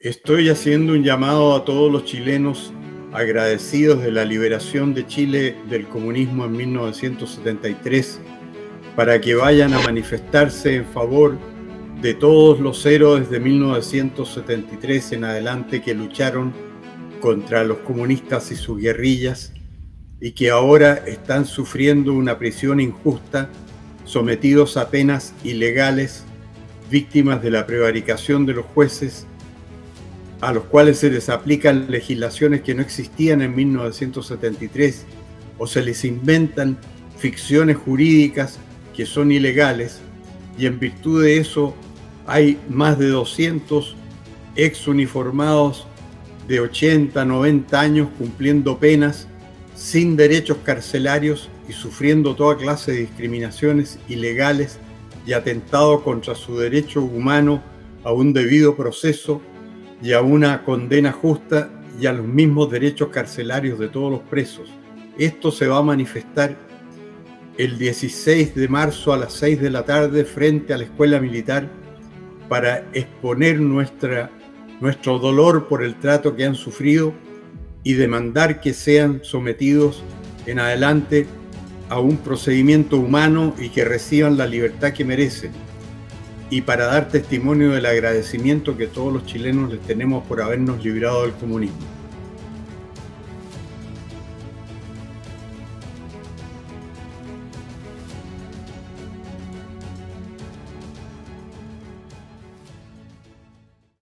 Estoy haciendo un llamado a todos los chilenos agradecidos de la liberación de Chile del comunismo en 1973 para que vayan a manifestarse en favor de todos los héroes de 1973 en adelante que lucharon contra los comunistas y sus guerrillas y que ahora están sufriendo una prisión injusta, sometidos a penas ilegales, víctimas de la prevaricación de los jueces, a los cuales se les aplican legislaciones que no existían en 1973 o se les inventan ficciones jurídicas que son ilegales, y en virtud de eso hay más de 200 exuniformados de 80, 90 años cumpliendo penas sin derechos carcelarios y sufriendo toda clase de discriminaciones ilegales y atentado contra su derecho humano a un debido proceso y a una condena justa y a los mismos derechos carcelarios de todos los presos. Esto se va a manifestar el 16 de marzo a las 6 de la tarde frente a la Escuela Militar para exponer nuestro dolor por el trato que han sufrido y demandar que sean sometidos en adelante a un procedimiento humano y que reciban la libertad que merecen, y para dar testimonio del agradecimiento que todos los chilenos les tenemos por habernos librado del comunismo.